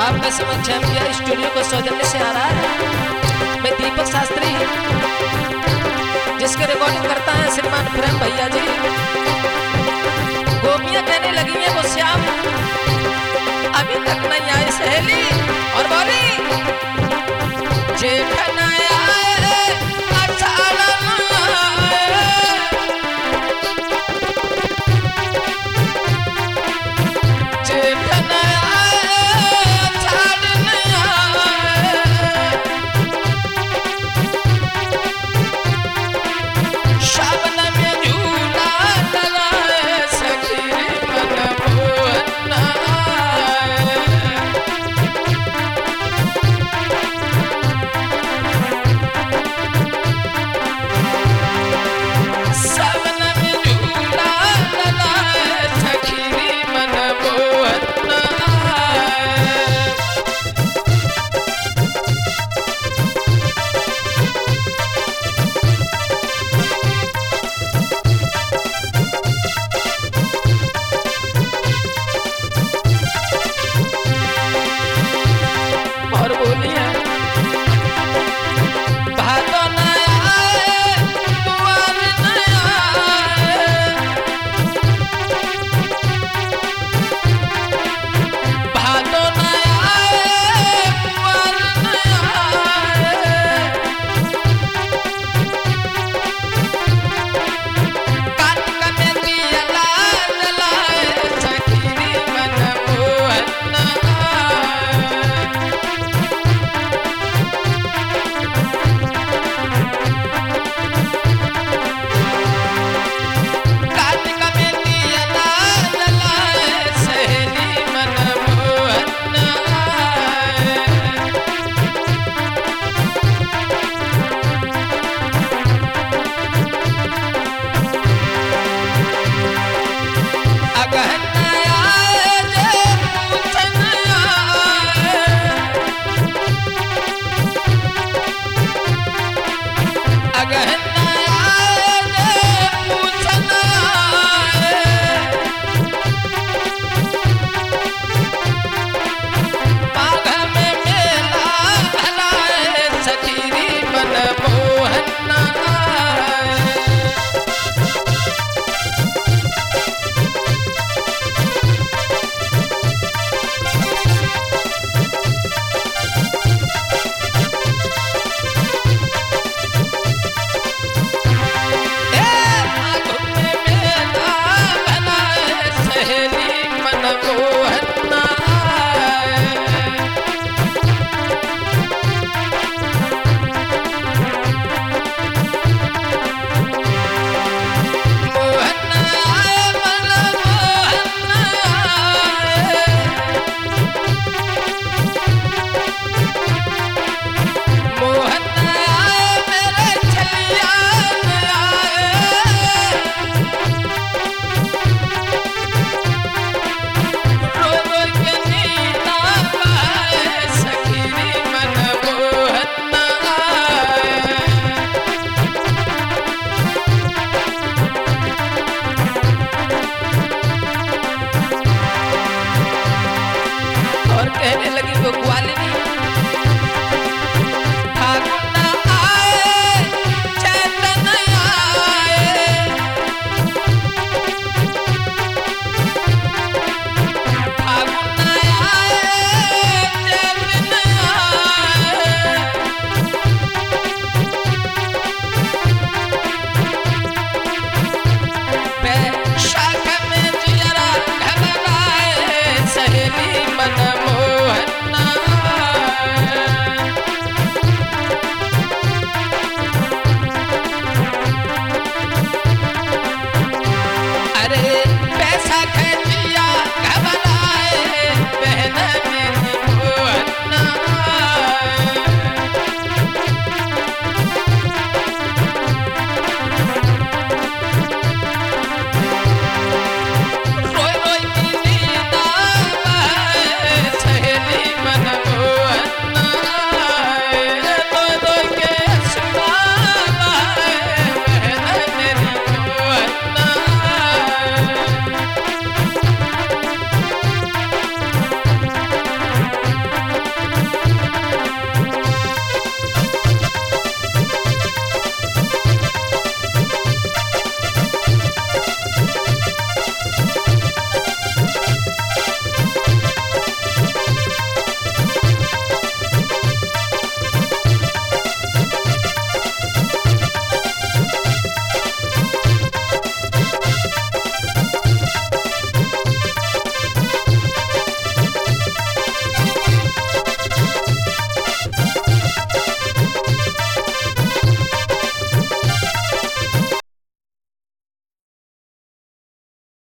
आपके समक्ष MPR studio को सौजन्य से आ रहा है। मैं दीपक शास्त्री, जिसके रिकॉर्डिंग करता है श्रीमान प्रेम भैया जी। गोपियां कहने लगी हैं वो श्याम अभी तक नहीं आई सहेली, और बोली जेठ नहीं आए अषाढ़ नहीं आए, जेठ नहीं आए अषाढ़ नहीं आए, सावन में झूला लगाए सखी मन मोहन आए। सावन में झूला लगाए सखी मन मोहन आए। और बोलिए भादो न आए कुंवर न आए, भादो न आए कुंवर न आए, कार्तिक में दिया जलाए सखी मन मोहन आए। कार्तिक में दिया जलाए सहेली मन मोहन आए। अगहन आए जे पूछन आए, अगहन आए जे पूछन आए, माघ में मेला भलाए सखी मन मोहन आए। माघ में मेला भलाए सहेली मन मोहन आए। मोहन आए मन मोहन आए, मोहन आए मेरे छलिया आए, रो रो के नींदा पाए सखी मन मोहन आए। और कहने लगी वो ग्वालिनी फागुन आए चैत नहीं आए, फागुन आए चैत नहीं आए, बैसाख में जियरा घबराए सहेली मन